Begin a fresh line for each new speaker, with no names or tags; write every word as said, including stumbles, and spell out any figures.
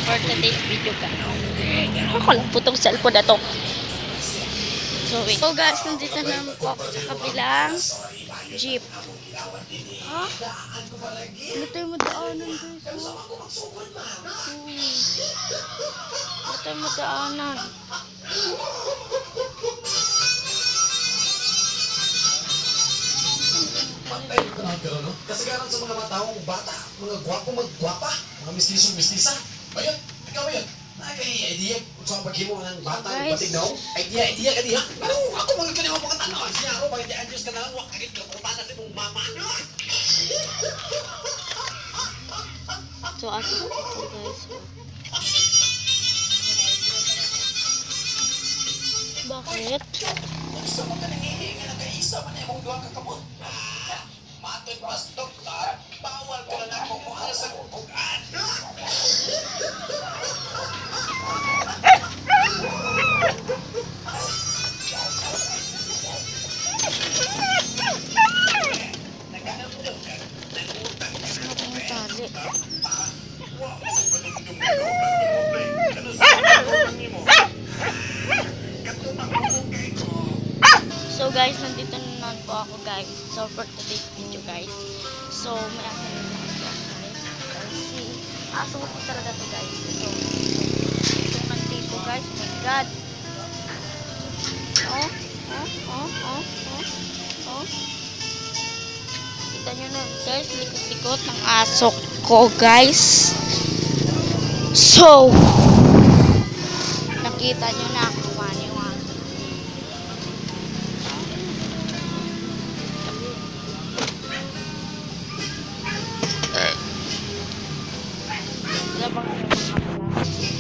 for today's video guys. Ako lang po itong cellphone na to. So, wait. So guys, nandito na po ako sa kabilang jeep. Ha? Ano tayo madaanan guys? Ano tayo madaanan?
Kasagaran sa mga mga taong bata, mga gwapo magwapa, mga mistisong mistisa. Ayun, ikaw ba yun? Ay, idea, kung saan paghimo ng bata ng batig daw? Idea, idea ka diha? Ano, ako mga kanina mga tanong. Siya ako, bakit di Diyos ka na lang, wak kagit ka, putana sa mong mama.
So, asa po ito guys. Bakit?
Gusto mo ka nangihinga na kaisa man yung duha kakamot. Matoy pas doktor, bawal ka na ako kung ano sa kukugan.
So guys, nandito na naman po ako guys. So for today's video guys. So may aso na lang po guys. Kasi aso ko po talaga to guys. So ito nandito guys. Oh my god. Oh, oh, oh, oh, oh, oh. Kita nyo na guys, likot-likot ng aso ko guys. So nakita nyo na kung paano yung aso. Labang yung mga